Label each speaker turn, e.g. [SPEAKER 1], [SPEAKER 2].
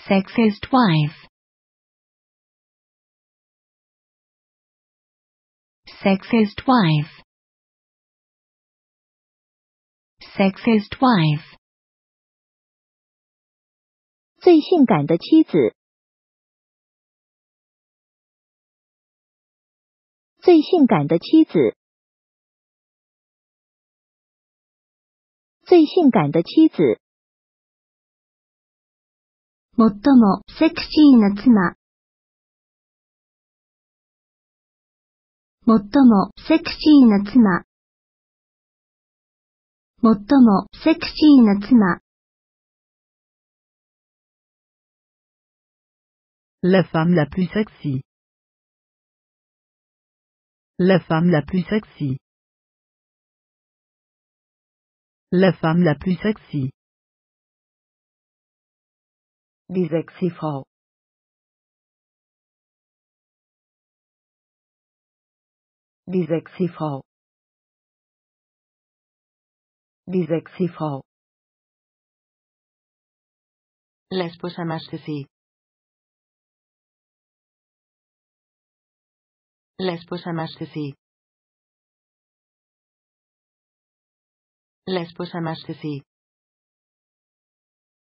[SPEAKER 1] Sexist wife. Sexist wife. Sexist wife.
[SPEAKER 2] 最性感的妻子。最性感的妻子。最性感的妻子。
[SPEAKER 3] 最もセクシーな妻。最もセクシーな妻。最もセクシーな妻。
[SPEAKER 4] La femme la plus sexy. La femme la plus sexy. La femme la plus sexy.
[SPEAKER 5] Die sexy Frau. Die sexy Frau. Die sexy Frau. La esposa más sexy. La esposa más sexy. La esposa más sexy.